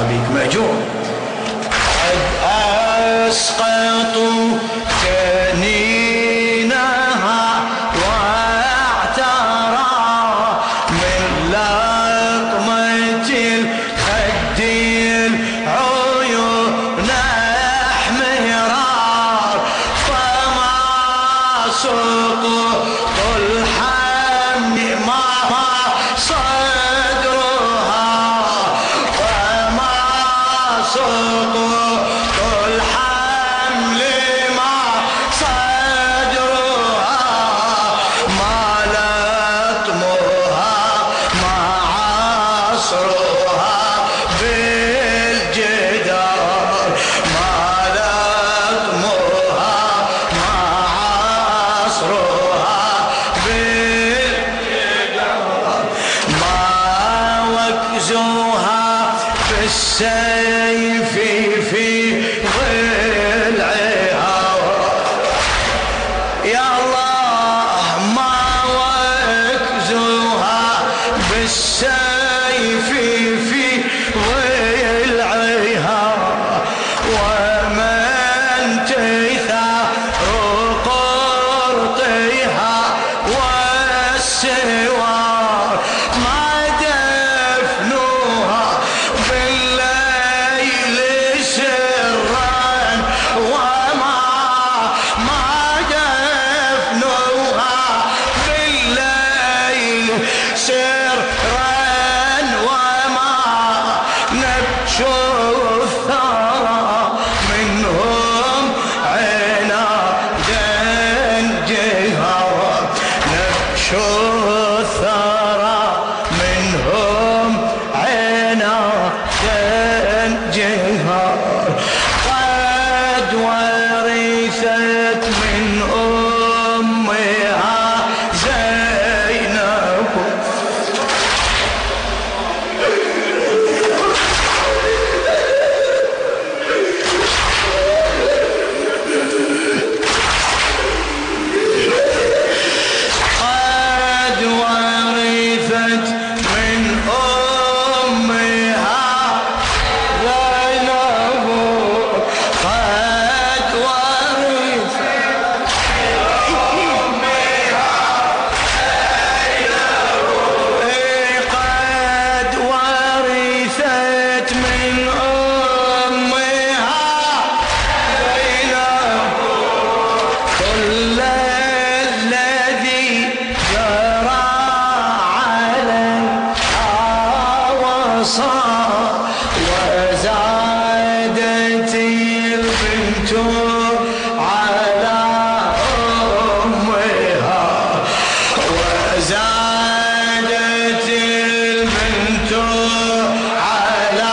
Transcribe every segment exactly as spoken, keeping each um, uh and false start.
بيك مأجور. قد أسقطوا جنينها واعترى من لطمة الخد العيون احمرار، فما سقط الحمل ما صدرها، فما سقط الحمل ما صدرها، ما لطمها ما عصرها بالجدار، ما لطمها ما عصرها بالجدار، ما وكزوها بالسيف في ضلعها. يا الله ما وكزوها بالسيف في ضلعها، ومن تثار قرطها والسوار، ما دفنوها بالليل سرا، وما ما دفنوها بالليل سرا، وما نبشوا الثرى منهم عنادا جهرا، نبشوا الثرى منهم عنادا جهرا. قد ورثت من أمها زينب قد ورثت من أمها زينب، قد ورثت قد ورثت من أمها زينب كل الذي جرى عليها وصار، وزادت البنت على أمها، وزادت البنت على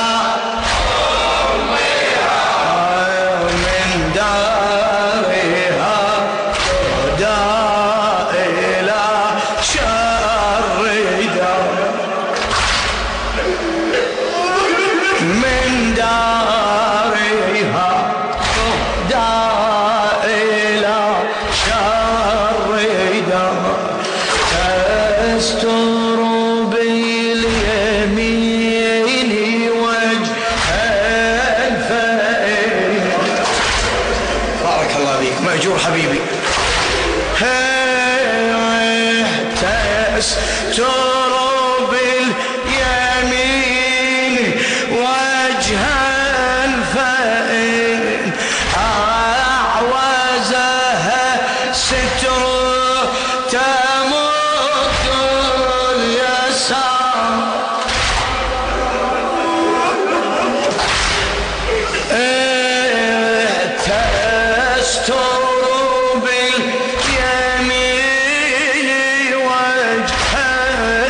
أمها، من دارها تهدى إلى شر دار، من دارها تهدى إلى شر دار، تستر باليمين وجه الفئر. بارك الله بيك مأجور حبيبي. تستر باليمين وجه الفئر، أعوزها ستر تمد اليسار، تستر باليمين وجه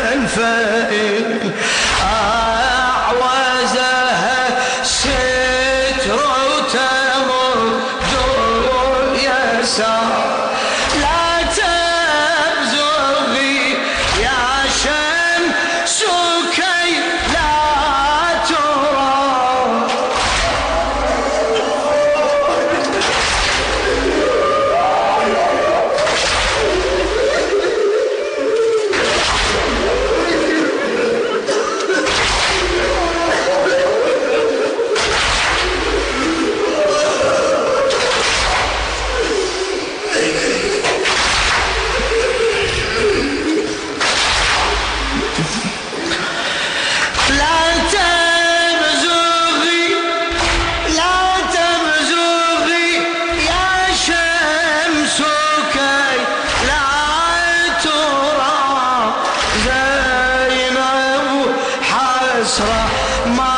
ما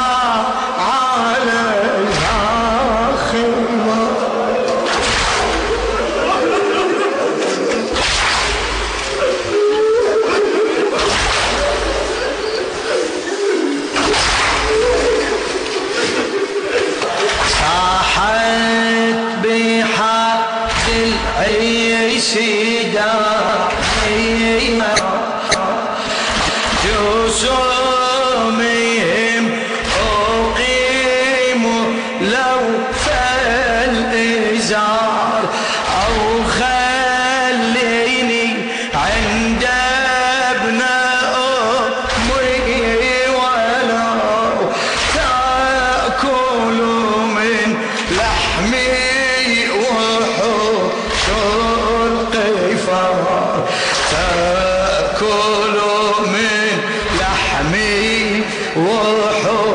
عليها خيمة. صاحت بحد العيش داعية جسومهم أقيم لو فالإزار أو خليني عند ابن أمي ولو تأكل من لحمي وحوش القفار تأكل من لحمي وحوش